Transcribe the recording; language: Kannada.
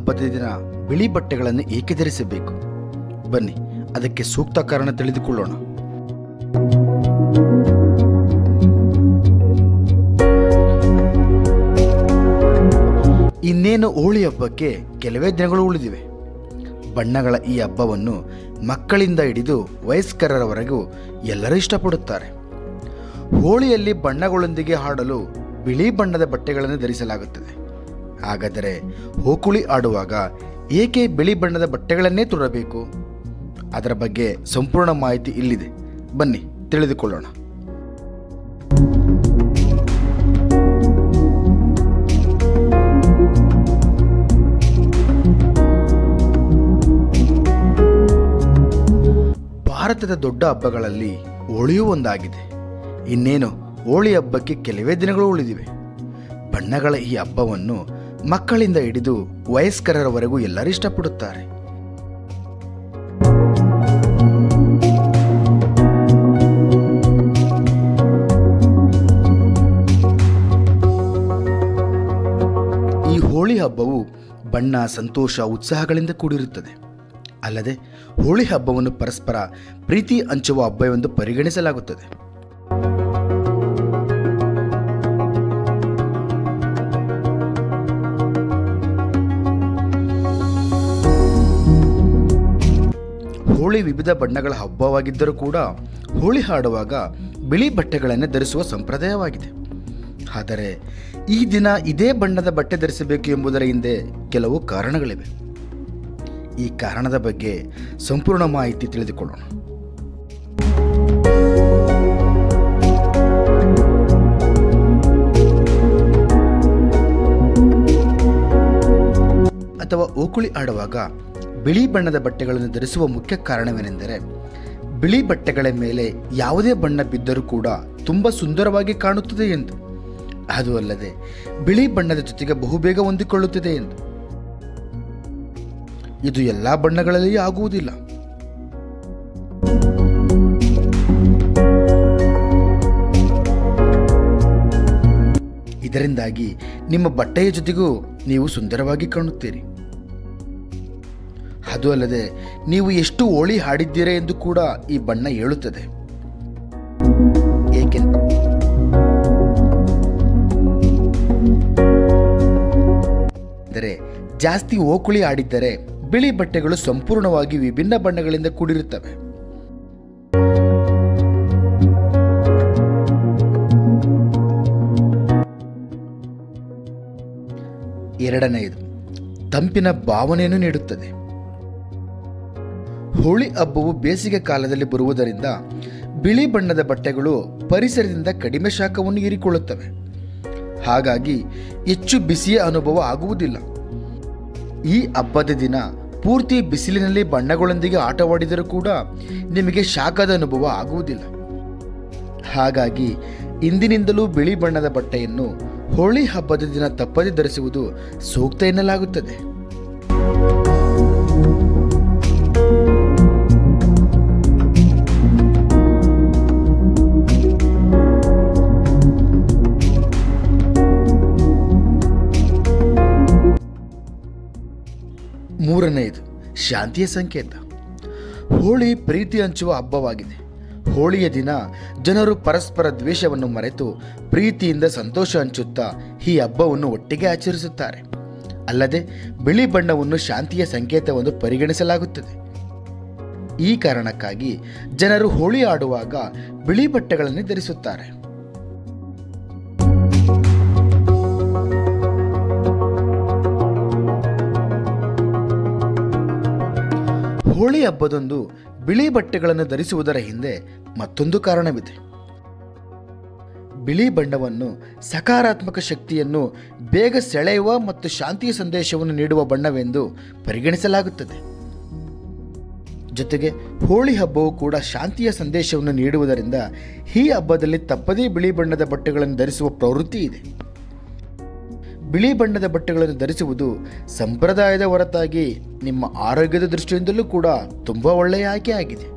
ಹಬ್ಬದ ದಿನ ಬಿಳಿ ಬಟ್ಟೆಗಳನ್ನು ಏಕೆ ಧರಿಸಬೇಕು? ಬನ್ನಿ ಅದಕ್ಕೆ ಸೂಕ್ತ ಕಾರಣ ತಿಳಿದುಕೊಳ್ಳೋಣ. ಇನ್ನೇನು ಹೋಳಿ ಹಬ್ಬಕ್ಕೆ ಕೆಲವೇ ದಿನಗಳು ಉಳಿದಿವೆ. ಬಣ್ಣಗಳ ಈ ಹಬ್ಬವನ್ನು ಮಕ್ಕಳಿಂದ ಹಿಡಿದು ವಯಸ್ಕರವರೆಗೂ ಎಲ್ಲರೂ ಇಷ್ಟಪಡುತ್ತಾರೆ. ಹೋಳಿಯಲ್ಲಿ ಬಣ್ಣಗಳೊಂದಿಗೆ ಆಡಲು ಬಿಳಿ ಬಣ್ಣದ ಬಟ್ಟೆಗಳನ್ನು ಧರಿಸಲಾಗುತ್ತದೆ. ಹಾಗಾದರೆ ಹೋಕುಳಿ ಆಡುವಾಗ ಏಕೆ ಬಿಳಿ ಬಣ್ಣದ ಬಟ್ಟೆಗಳನ್ನೇ ತೊಡಬೇಕು? ಅದರ ಬಗ್ಗೆ ಸಂಪೂರ್ಣ ಮಾಹಿತಿ ಇಲ್ಲಿದೆ, ಬನ್ನಿ ತಿಳಿದುಕೊಳ್ಳೋಣ. ಭಾರತದ ದೊಡ್ಡ ಹಬ್ಬಗಳಲ್ಲಿ ಹೋಳಿಯೂ ಒಂದಾಗಿದೆ. ಇನ್ನೇನು ಹೋಳಿ ಹಬ್ಬಕ್ಕೆ ಕೆಲವೇ ದಿನಗಳು ಉಳಿದಿವೆ. ಬಣ್ಣಗಳ ಈ ಹಬ್ಬವನ್ನು ಮಕ್ಕಳಿಂದ ಹಿಡಿದು ವಯಸ್ಕರವರೆಗೂ ಎಲ್ಲರೂ ಇಷ್ಟಪಡುತ್ತಾರೆ. ಈ ಹೋಳಿ ಹಬ್ಬವು ಬಣ್ಣ, ಸಂತೋಷ, ಉತ್ಸಾಹಗಳಿಂದ ಕೂಡಿರುತ್ತದೆ. ಅಲ್ಲದೆ ಹೋಳಿ ಹಬ್ಬವನ್ನು ಪರಸ್ಪರ ಪ್ರೀತಿ ಹಂಚುವ ಹಬ್ಬವೆಂದು ಪರಿಗಣಿಸಲಾಗುತ್ತದೆ. ಹೋಳಿ ವಿವಿಧ ಬಣ್ಣಗಳ ಹಬ್ಬವಾಗಿದ್ದರೂ ಕೂಡ ಹೋಳಿ ಆಡುವಾಗ ಬಿಳಿ ಬಟ್ಟೆಗಳನ್ನು ಧರಿಸುವ ಸಂಪ್ರದಾಯವಾಗಿದೆ. ಆದರೆ ಈ ದಿನ ಇದೇ ಬಣ್ಣದ ಬಟ್ಟೆ ಧರಿಸಬೇಕು ಎಂಬುದರ ಹಿಂದೆ ಕೆಲವು ಕಾರಣಗಳಿವೆ. ಈ ಕಾರಣದ ಬಗ್ಗೆ ಸಂಪೂರ್ಣ ಮಾಹಿತಿ ತಿಳಿದುಕೊಳ್ಳೋಣ. ಅಥವಾ ಹೋಕುಳಿ ಆಡುವಾಗ ಬಿಳಿ ಬಣ್ಣದ ಬಟ್ಟೆಗಳನ್ನು ಧರಿಸುವ ಮುಖ್ಯ ಕಾರಣವೇನೆಂದರೆ, ಬಿಳಿ ಬಟ್ಟೆಗಳ ಮೇಲೆ ಯಾವುದೇ ಬಣ್ಣ ಬಿದ್ದರೂ ಕೂಡ ತುಂಬ ಸುಂದರವಾಗಿ ಕಾಣುತ್ತದೆ ಎಂದು. ಅದು ಅಲ್ಲದೆ ಬಿಳಿ ಬಣ್ಣದ ಜೊತೆಗೆ ಬಹುಬೇಗ ಹೊಂದಿಕೊಳ್ಳುತ್ತದೆ ಎಂದು. ಇದು ಎಲ್ಲ ಬಣ್ಣಗಳಲ್ಲಿ ಆಗುವುದಿಲ್ಲ. ಇದರಿಂದಾಗಿ ನಿಮ್ಮ ಬಟ್ಟೆಯ ಜೊತೆಗೂ ನೀವು ಸುಂದರವಾಗಿ ಕಾಣುತ್ತೀರಿ. ಅದು ಅಲ್ಲದೆ ನೀವು ಎಷ್ಟು ಹೋಳಿ ಆಡಿದ್ದೀರಾ ಎಂದು ಕೂಡ ಈ ಬಣ್ಣ ಹೇಳುತ್ತದೆ. ಏಕೆಂದರೆ ಜಾಸ್ತಿ ಹೋಕುಳಿ ಆಡಿದ್ದರೆ ಬಿಳಿ ಬಟ್ಟೆಗಳು ಸಂಪೂರ್ಣವಾಗಿ ವಿಭಿನ್ನ ಬಣ್ಣಗಳಿಂದ ಕೂಡಿರುತ್ತವೆ. ಎರಡನೆಯದು, ತಂಪಿನ ಭಾವನೆಯನ್ನು ನೀಡುತ್ತದೆ. ಹೋಳಿ ಹಬ್ಬವು ಬೇಸಿಗೆ ಕಾಲದಲ್ಲಿ ಬರುವುದರಿಂದ ಬಿಳಿ ಬಣ್ಣದ ಬಟ್ಟೆಗಳು ಪರಿಸರದಿಂದ ಕಡಿಮೆ ಶಾಖವನ್ನು ಹೀರಿಕೊಳ್ಳುತ್ತವೆ. ಹಾಗಾಗಿ ಹೆಚ್ಚು ಬಿಸಿಯ ಅನುಭವ ಆಗುವುದಿಲ್ಲ. ಈ ಹಬ್ಬದ ದಿನ ಪೂರ್ತಿ ಬಿಸಿಲಿನಲ್ಲಿ ಬಣ್ಣಗಳೊಂದಿಗೆ ಆಟವಾಡಿದರೂ ಕೂಡ ನಿಮಗೆ ಶಾಖದ ಅನುಭವ ಆಗುವುದಿಲ್ಲ. ಹಾಗಾಗಿ ಇಂದಿನಿಂದಲೂ ಬಿಳಿ ಬಣ್ಣದ ಬಟ್ಟೆಯನ್ನು ಹೋಳಿ ಹಬ್ಬದ ದಿನ ತಪ್ಪದೆ ಧರಿಸುವುದು ಸೂಕ್ತ ಎನ್ನಲಾಗುತ್ತದೆ. ಮೂರನೆಯದು, ಶಾಂತಿಯ ಸಂಕೇತ. ಹೋಳಿ ಪ್ರೀತಿ ಹಂಚುವ ಹಬ್ಬವಾಗಿದೆ. ಹೋಳಿಯ ದಿನ ಜನರು ಪರಸ್ಪರ ದ್ವೇಷವನ್ನು ಮರೆತು ಪ್ರೀತಿಯಿಂದ ಸಂತೋಷ ಹಂಚುತ್ತಾ ಈ ಹಬ್ಬವನ್ನು ಒಟ್ಟಿಗೆ ಆಚರಿಸುತ್ತಾರೆ. ಅಲ್ಲದೆ ಬಿಳಿ ಬಣ್ಣವನ್ನು ಶಾಂತಿಯ ಸಂಕೇತವೆಂದು ಪರಿಗಣಿಸಲಾಗುತ್ತದೆ. ಈ ಕಾರಣಕ್ಕಾಗಿ ಜನರು ಹೋಳಿ ಆಡುವಾಗ ಬಿಳಿ ಬಟ್ಟೆಗಳನ್ನು ಧರಿಸುತ್ತಾರೆ. ಹೋಳಿ ಹಬ್ಬದಂದು ಬಿಳಿ ಬಟ್ಟೆಗಳನ್ನು ಧರಿಸುವುದರ ಹಿಂದೆ ಮತ್ತೊಂದು ಕಾರಣವಿದೆ. ಬಿಳಿ ಬಣ್ಣವನ್ನು ಸಕಾರಾತ್ಮಕ ಶಕ್ತಿಯನ್ನು ಬೇಗ ಸೆಳೆಯುವ ಮತ್ತು ಶಾಂತಿಯ ಸಂದೇಶವನ್ನು ನೀಡುವ ಬಣ್ಣವೆಂದು ಪರಿಗಣಿಸಲಾಗುತ್ತದೆ. ಜೊತೆಗೆ ಹೋಳಿ ಹಬ್ಬವು ಕೂಡ ಶಾಂತಿಯ ಸಂದೇಶವನ್ನು ನೀಡುವುದರಿಂದ ಈ ಹಬ್ಬದಲ್ಲಿ ತಪ್ಪದೇ ಬಿಳಿ ಬಣ್ಣದ ಬಟ್ಟೆಗಳನ್ನು ಧರಿಸುವ ಪ್ರವೃತ್ತಿ ಇದೆ. ಬಿಳಿ ಬಣ್ಣದ ಬಟ್ಟೆಗಳನ್ನು ಧರಿಸುವುದು ಸಂಪ್ರದಾಯದ ಹೊರತಾಗಿ ನಿಮ್ಮ ಆರೋಗ್ಯದ ದೃಷ್ಟಿಯಿಂದಲೂ ಕೂಡ ತುಂಬ ಒಳ್ಳೆಯ ಆಯ್ಕೆ ಆಗಿದೆ.